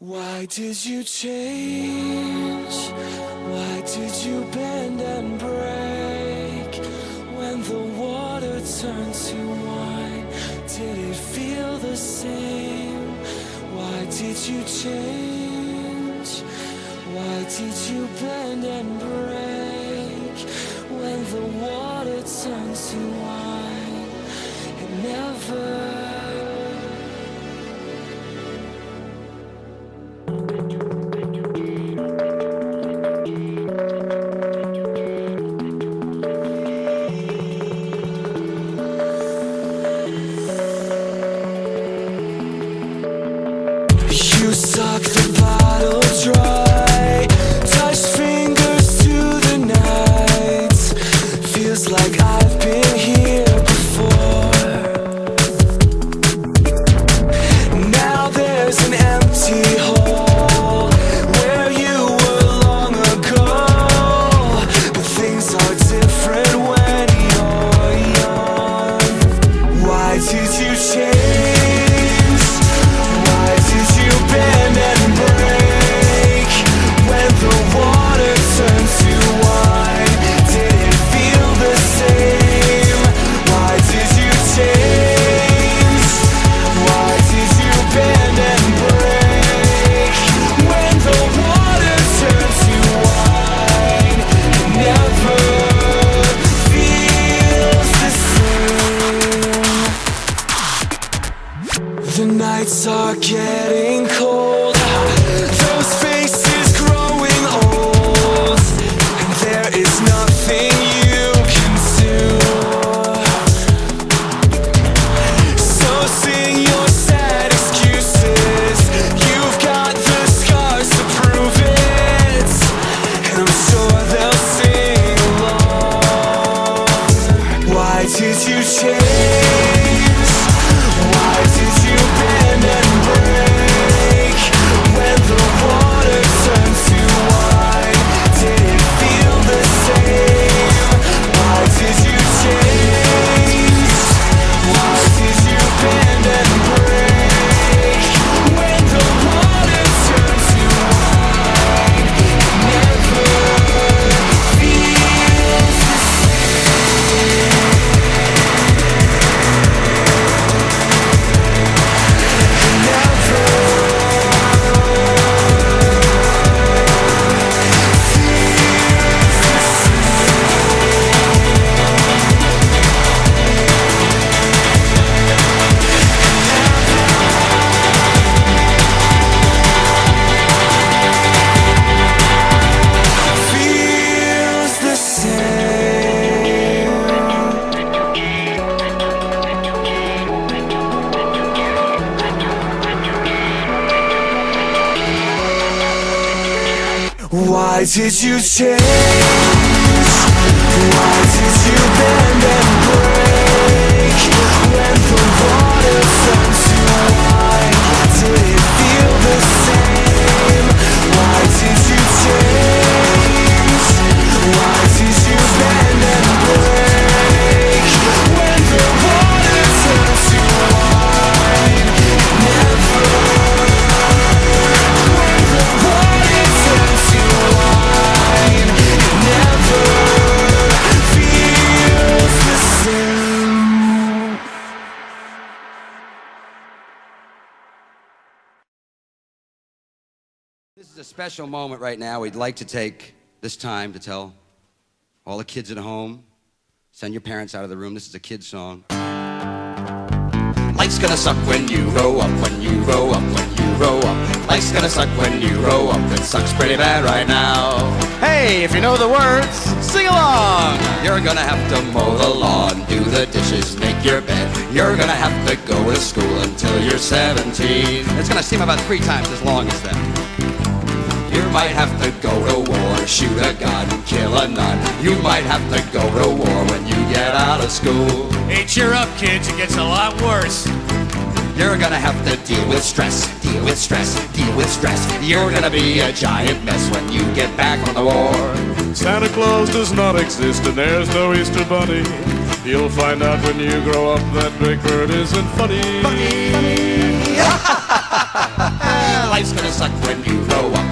Why did you change? Why did you bend and break? When the water turned to wine, did it feel the same? Why did you change? Why did you bend and break? When the water turned to wine, it never. You suck the bottle dry, touched fingers to the night. Feels like I've been here before. Now there's an empty hole where you were long ago. But things are different when you're young. Why did you change? Why did you bend and break? When the water turned to wine, did it feel the same? Why did you change? Why did you bend and break? When the water turned to wine, it never feels the same. The nights are getting cold, those faces growing old, and there is nothing you can do. So sing your sad excuses, you've got the scars to prove it, and I'm sure they'll sing along. Why did you change? Why did you bend and break? When the water turned to wine, did it feel the same? Why did you change? Why did you bend and break? When the water turned to wine, it never feels the same. Feels the same. Why did you change? Why did you bend and break? When the water turned to wine, did it feel the same? Why did you change? Why did you bend and break? When the water turned to wine, it never. When the water turned to wine, it never feels the same. This is a special moment right now. We'd like to take this time to tell all the kids at home, send your parents out of the room. This is a kid's song. Life's gonna suck when you grow up, when you grow up, when you grow up. Life's gonna suck when you grow up. It sucks pretty bad right now. Hey, if you know the words, sing along. You're gonna have to mow the lawn, do the dishes, make your bed. You're gonna have to go to school until you're 17. It's gonna seem about 3 times as long as that. You might have to go to war, shoot a gun, kill a nun. You might have to go to war when you get out of school. Hey, cheer up, kids. It gets a lot worse. You're gonna have to deal with stress, deal with stress, deal with stress. You're gonna be a giant mess when you get back from the war. Santa Claus does not exist and there's no Easter Bunny. You'll find out when you grow up that Big Bird isn't funny. Life's gonna suck when you grow up.